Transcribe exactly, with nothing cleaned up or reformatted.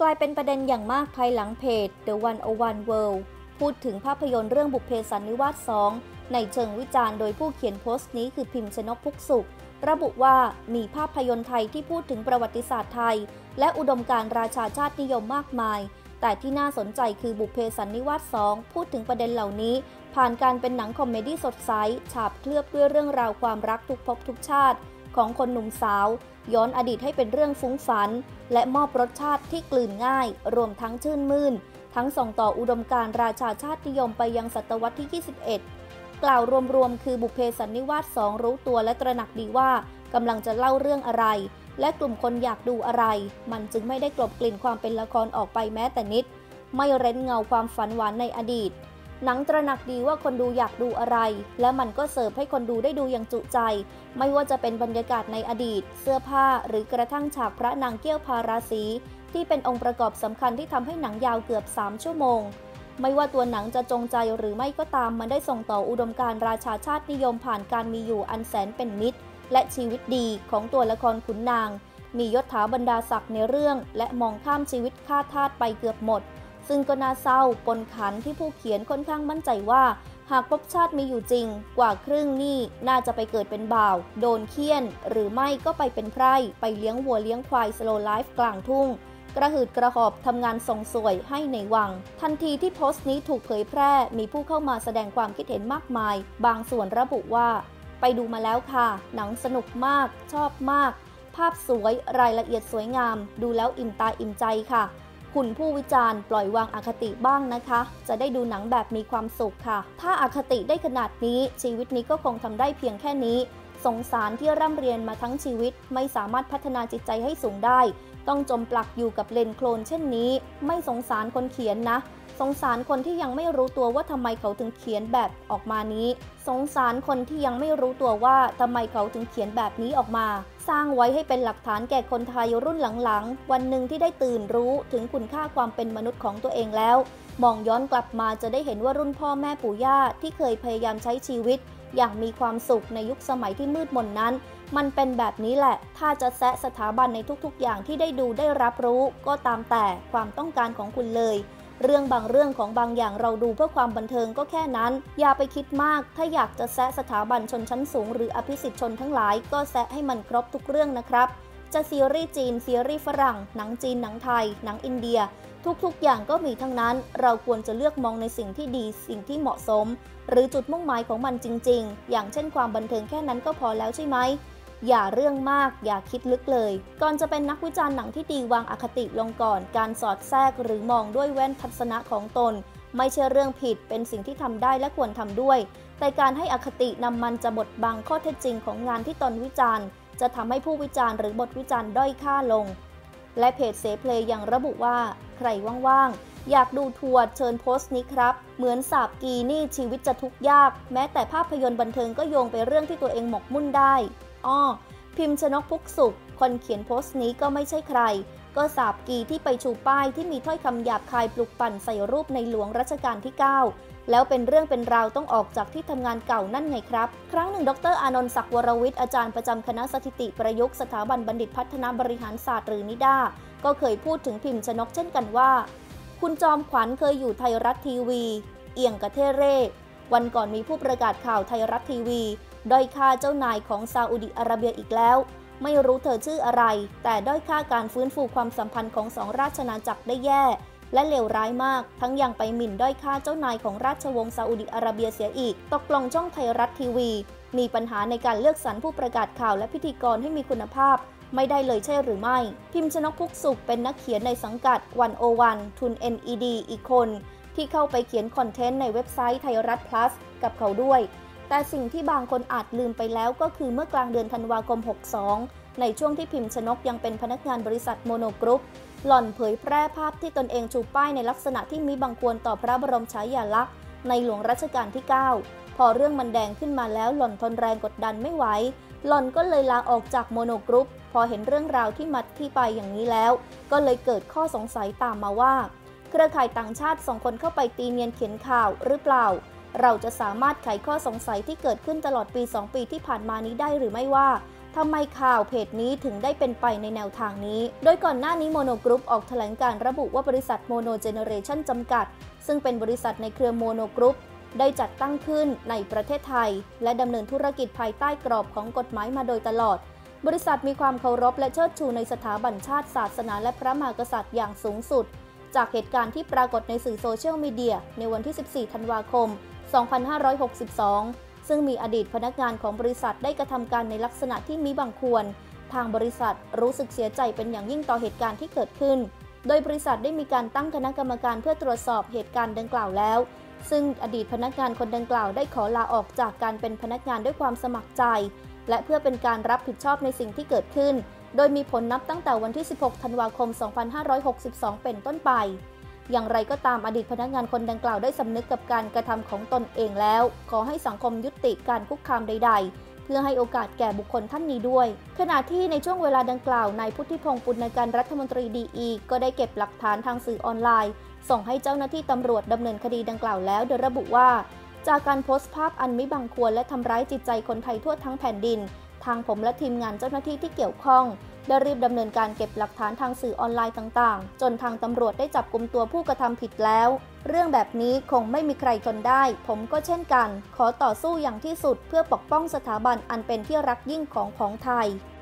ลายเป็นประเด็นอย่างมากภายหลังเพจ The หนึ่งศูนย์หนึ่ง World พูดถึงภาพยนตร์เรื่องบุพเพสันนิวาส สอง ในเชิงวิจารณ์โดยผู้เขียนโพสต์นี้คือพิมพ์ชนกพุกสุขระบุว่ามีภาพยนตร์ไทยที่พูดถึงประวัติศาสตร์ไทยและอุดมการณ์ราชาชาตินิยมมากมายแต่ที่น่าสนใจคือบุพเพสันนิวาส สอง พูดถึงประเด็นเหล่านี้ผ่านการเป็นหนังคอมเมดี้สดใสฉาบเคลือบด้วยเรื่องราวความรักทุกภพทุกชาติของคนหนุ่มสาวย้อนอดีตให้เป็นเรื่องฟุ้งฝันและมอบรสชาติที่กลืนง่ายรวมทั้งชื่นมื่นทั้งส่งต่ออุดมการณ์ราชาชาตินิยมไปยังศตวรรษที่ ยี่สิบเอ็ด กล่าวรวมๆคือบุพเพสันนิวาส สอง รู้ตัวและตระหนักดีว่ากำลังจะเล่าเรื่องอะไรและกลุ่มคนอยากดูอะไรมันจึงไม่ได้กลบกลิ่นความเป็นละครออกไปแม้แต่นิดไม่เร้นเงาความฝันหวานในอดีตหนังตระหนักดีว่าคนดูอยากดูอะไรและมันก็เสิร์ฟให้คนดูได้ดูอย่างจุใจไม่ว่าจะเป็นบรรยากาศในอดีตเสื้อผ้าหรือกระทั่งฉากพระนางเกี้ยวพาราสีที่เป็นองค์ประกอบสำคัญที่ทำให้หนังยาวเกือบสามชั่วโมงไม่ว่าตัวหนังจะจงใจหรือไม่ก็ตามมันได้ส่งต่ออุดมการณ์ราชาชาตินิยมผ่านการมีอยู่อันแสนเป็นมิตรและชีวิตดีของตัวละครขุนนางมียศถาบรรดาศักดิ์ในเรื่องและมองข้ามชีวิตข้าทาสไปเกือบหมดซึ่งก็น่าเศร้าปนขันที่ผู้เขียนค่อนข้างมั่นใจว่าหากภพชาติมีอยู่จริงกว่าครึ่งนี่น่าจะไปเกิดเป็นบ่าวโดนเคี่ยนหรือไม่ก็ไปเป็นไพร่ไปเลี้ยงวัวเลี้ยงควายสโลว์ไลฟ์กลางทุ่งกระหืดกระหอบทำงานส่งสวยให้ในวังทันทีที่โพสต์นี้ถูกเผยแพร่มีผู้เข้ามาแสดงความคิดเห็นมากมายบางส่วนระบุว่าไปดูมาแล้วค่ะหนังสนุกมากชอบมากภาพสวยรายละเอียดสวยงามดูแล้วอิ่มตาอิ่มใจค่ะคุณผู้วิจารณ์ปล่อยวางอคติบ้างนะคะจะได้ดูหนังแบบมีความสุขค่ะถ้าอคติได้ขนาดนี้ชีวิตนี้ก็คงทำได้เพียงแค่นี้สงสารที่ร่ำเรียนมาทั้งชีวิตไม่สามารถพัฒนาจิตใจให้สูงได้ต้องจมปลักอยู่กับเลนโคลนเช่นนี้ไม่สงสารคนเขียนนะสงสารคนที่ยังไม่รู้ตัวว่าทำไมเขาถึงเขียนแบบออกมานี้สงสารคนที่ยังไม่รู้ตัวว่าทำไมเขาถึงเขียนแบบนี้ออกมาสร้างไว้ให้เป็นหลักฐานแก่คนไทยรุ่นหลังๆวันหนึ่งที่ได้ตื่นรู้ถึงคุณค่าความเป็นมนุษย์ของตัวเองแล้วมองย้อนกลับมาจะได้เห็นว่ารุ่นพ่อแม่ปู่ย่าที่เคยพยายามใช้ชีวิตอย่างมีความสุขในยุคสมัยที่มืดมนนั้นมันเป็นแบบนี้แหละถ้าจะแซะสถาบันในทุกๆอย่างที่ได้ดูได้รับรู้ก็ตามแต่ความต้องการของคุณเลยเรื่องบางเรื่องของบางอย่างเราดูเพื่อความบันเทิงก็แค่นั้นอย่าไปคิดมากถ้าอยากจะแซะสถาบันชนชั้นสูงหรืออภิสิทธิชนทั้งหลายก็แซะให้มันครบทุกเรื่องนะครับจะซีรีส์จีนซีรีส์ฝรั่งหนังจีนหนังไทยหนังอินเดียทุกๆอย่างก็มีทั้งนั้นเราควรจะเลือกมองในสิ่งที่ดีสิ่งที่เหมาะสมหรือจุดมุ่งหมายของมันจริงๆอย่างเช่นความบันเทิงแค่นั้นก็พอแล้วใช่ไหมอย่าเรื่องมากอย่าคิดลึกเลยก่อนจะเป็นนักวิจารณ์หนังที่ดีวางอคติลงก่อนการสอดแทรกหรือมองด้วยแว่นทัศนะของตนไม่ใช่เรื่องผิดเป็นสิ่งที่ทำได้และควรทำด้วยแต่การให้อคตินำมันจะบดบังข้อเท็จจริงของงานที่ตนวิจารณ์จะทำให้ผู้วิจารณ์หรือบทวิจารณ์ด้อยค่าลงและเพจเสเพลย์ยังระบุว่าใครว่างๆอยากดูทัวร์เชิญโพสต์นี้ครับเหมือนสาบกีนี่ชีวิตจะทุกข์ยากแม้แต่ภาพยนตร์บันเทิงก็โยงไปเรื่องที่ตัวเองหมกมุ่นได้อ้อพิมพ์ชนกพุกสุขคนเขียนโพสต์นี้ก็ไม่ใช่ใครก็สาบกีที่ไปชูป้ายที่มีถ้อยคำหยาบคายปลุกปั่นใส่รูปในหลวงรัชกาลที่เก้าแล้วเป็นเรื่องเป็นราวต้องออกจากที่ทำงานเก่านั่นไงครับครั้งหนึ่งดรอานนท์ศักดิ์วรวิทย์อาจารย์ประจำคณะสถิติประยุกต์สถาบันบัณฑิตพัฒนาบริหารศาสตร์หรือนิด้าก็เคยพูดถึงพิมพ์ชนกเช่นกันว่าคุณจอมขวัญเคยอยู่ไทยรัฐทีวีเอี่ยงกระเทเร่วันก่อนมีผู้ประกาศข่าวไทยรัฐทีวีด้อยค่าเจ้านายของซาอุดิอาระเบียอีกแล้วไม่รู้เธอชื่ออะไรแต่ด้อยค่าการฟื้นฟูความสัมพันธ์ของสองราชอาณาจักรได้แย่และเลวร้ายมากทั้งยังไปหมิ่นด้อยค่าเจ้านายของราชวงศ์ซาอุดิอาระเบียเสียอีกตกลงช่องไทยรัฐทีวีมีปัญหาในการเลือกสรรผู้ประกาศข่าวและพิธีกรให้มีคุณภาพไม่ได้เลยใช่หรือไม่พิมพ์ชนกพุกสุขเป็นนักเขียนในสังกัดหนึ่งศูนย์หนึ่งทุน เอ็น อี ดี อีกคนที่เข้าไปเขียนคอนเทนต์ในเว็บไซต์ไทยรัฐ plus กับเขาด้วยแต่สิ่งที่บางคนอาจลืมไปแล้วก็คือเมื่อกลางเดือนธันวาคมหกสองในช่วงที่พิมพ์ชนกยังเป็นพนักงานบริษัทโมโนกรุ๊ปหล่อนเผยแพร่ภาพที่ตนเองชูป้ายในลักษณะที่มีบังควรต่อพระบรมฉายาลักษณ์ในหลวงรัชกาลที่เก้าพอเรื่องมันแดงขึ้นมาแล้วหล่อนทนแรงกดดันไม่ไหวหล่อนก็เลยลาออกจากโมโนกรุ๊ปพอเห็นเรื่องราวที่มาที่ไปอย่างนี้แล้วก็เลยเกิดข้อสงสัยตามมาว่าเครือข่ายต่างชาติส่งคนเข้าไปตีเนียนเขียนข่าวหรือเปล่าเราจะสามารถไขข้อสงสัยที่เกิดขึ้นตลอดปีสองปีที่ผ่านมานี้ได้หรือไม่ว่าทำไมข่าวเพจนี้ถึงได้เป็นไปในแนวทางนี้โดยก่อนหน้านี้โมโนกรุ๊ปออกแถลงการระบุว่าบริษัทโมโนเจเนเรชั่นจำกัดซึ่งเป็นบริษัทในเครือโมโนกรุ๊ปได้จัดตั้งขึ้นในประเทศไทยและดำเนินธุรกิจภายใต้กรอบของกฎหมายมาโดยตลอดบริษัทมีความเคารพและเชิดชูในสถาบันชาติศาสนาและพระมหากษัตริย์อย่างสูงสุดจากเหตุการณ์ที่ปรากฏในสื่อโซเชียลมีเดียในวันที่ สิบสี่ ธันวาคม สองพันห้าร้อยหกสิบสอง ซึ่งมีอดีตพนักงานของบริษัทได้กระทำการในลักษณะที่มิบังควรทางบริษัทรู้สึกเสียใจเป็นอย่างยิ่งต่อเหตุการณ์ที่เกิดขึ้นโดยบริษัทได้มีการตั้งคณะกรรมการเพื่อตรวจสอบเหตุการณ์ดังกล่าวแล้วซึ่งอดีตพนักงานคนดังกล่าวได้ขอลาออกจากการเป็นพนักงานด้วยความสมัครใจและเพื่อเป็นการรับผิดชอบในสิ่งที่เกิดขึ้นโดยมีผลนับตั้งแต่วันที่ สิบหก ธันวาคม สองพันห้าร้อยหกสิบสอง เป็นต้นไปอย่างไรก็ตามอดีตพนักงานคนดังกล่าวได้สำนึกกับการกระทำของตนเองแล้วขอให้สังคมยุติการคุกคามใดๆเพื่อให้โอกาสแก่บุคคลท่านนี้ด้วยขณะที่ในช่วงเวลาดังกล่าวนายพุทธิพงศ์ปุณการรัฐมนตรีดีอีก็ได้เก็บหลักฐานทางสื่อออนไลน์ส่งให้เจ้าหน้าที่ตำรวจดำเนินคดีดังกล่าวแล้วโดยระบุว่าจากการโพสต์ภาพอันมิบังควรและทำร้ายจิตใจคนไทยทั่วทั้งแผ่นดินทางผมและทีมงานเจ้าหน้าที่ที่เกี่ยวข้องได้รีบดำเนินการเก็บหลักฐานทางสื่อออนไลน์ต่างๆจนทางตำรวจได้จับกุมตัวผู้กระทำผิดแล้วเรื่องแบบนี้คงไม่มีใครทนได้ผมก็เช่นกันขอต่อสู้อย่างที่สุดเพื่อปกป้องสถาบันอันเป็นที่รักยิ่งของของไทย